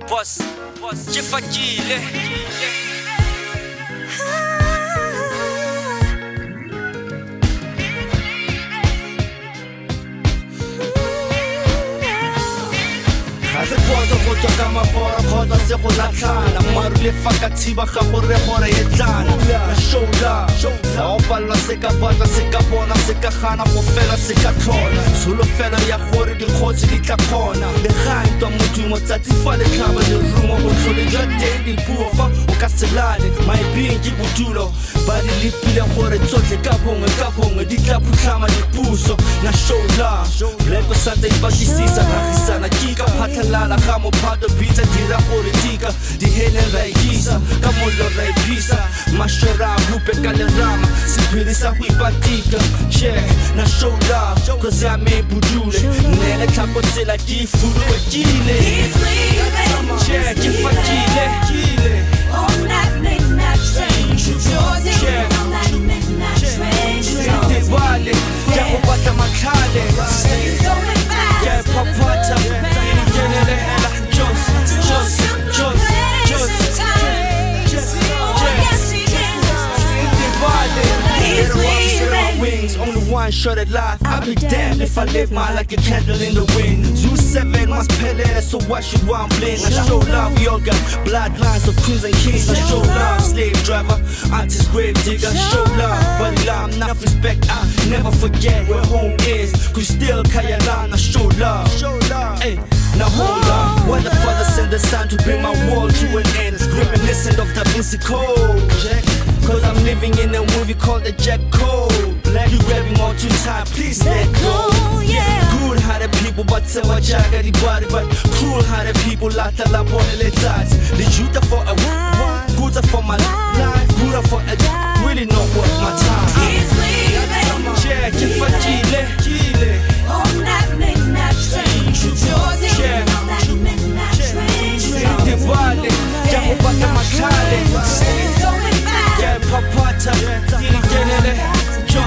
boss, Jefakile. Kwazo go tswa ka mafora kgotsa se go latlhana maru le fakathiba ga gore gore e tlana na shoulder ga o palwa se ka batla se ka bona se ka gana go fela se ka tlhola tsholofelo ya gore dikgotsi di tla kgona le ga ntwa motho mo tsatsi fa le tlhaba le rumo go tlhole jwa teng di puo fa o ka se lale maepeng ke bodulo ba di lepile gore tsotlhe ka bongwe di tla phutlhama dipuso na shoulder le go santse e batlisisa ragisana ke ka phatlhalala ga mophato bitsa dira politika di helen ra ikisa ka mollo ra ipisa mashera hupe ka lerama sephiri sa go ipatika check na shoulder cause ya me budule nele tlhako tsela ke fulwe kile check ke fakile on that midnight train Jozi on that midnight train de vale ya go batla makhale going back ya papata only one shot at life. I'll be damned if I live mine like a candle in the wind. Zoo 7 must pele, so why should one blame? I show love, we all got bloodlines of queens and kings. I show love, slave driver, artist, grave digger. Show love, but love, enough respect. I never forget where home is. Cause still Kayalan, I show love. Hey, now hold on. What the father sent the son to bring my world to an end. It's reminiscent of Da Vinci Code. Cause I'm living in a movie called The Jack Code. You grabbing on too tight, please let go. Good-hearted people, but say what jaga the body, but cruel-hearted people, lata la bonne tats. The youth are for a while, good for my life, good for a really know what my time. He's leaving. Check if I Chile. On that midnight train Jozi on that midnight train The valley, ya go bata makale. Going back Ya papata, dili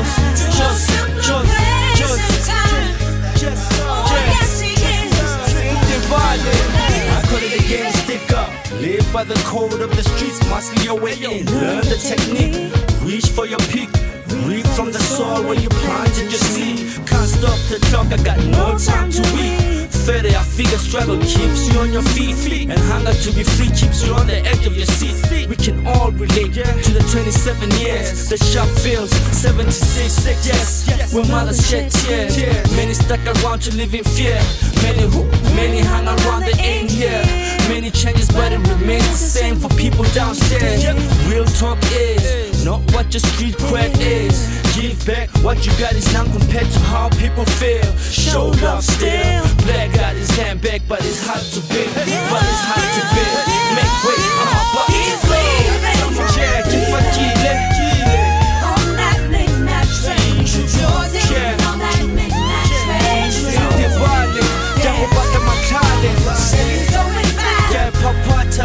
I call it a game, stick up. Live by the code of the streets, muscle your way in. Learn the technique, reach for your peak. Reap from the soil where you planted your seed. Can't stop the clock, I got no time to eat. Further, I figure struggle keeps you on your feet. And hunger to be free keeps you on the edge of your seat. We can all relate to the 27 years. The shop feels 76, yes. When mothers shed tears. Many stuck around to live in fear. Many hang around the end here. Many changes but it remains the same for people downstairs. Real talk is not what your street cred is. Give back what you got is none compared to how people feel. Show love still. Black got his hand back but it's hard to beat. Make way, He's leaving. check if I On that midnight train Jozi on that midnight train The valley, ya go bata makale. Going back Ya papata,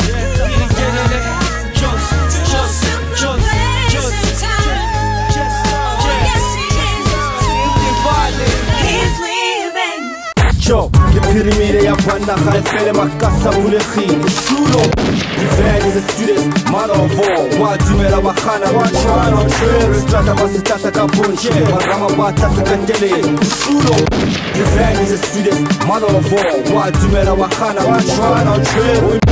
He's leaving. Yo, le pyramide ya banda ga fele makasa bulegile. Shulo, the van is the sweetest mother of all. Wa dumela wa khana wa trying on trail. Strata basitata ka bunche, magama bata sekatele. Shulo, the van is the sweetest mother of all. Wa dumela wa khana wa trying on trail.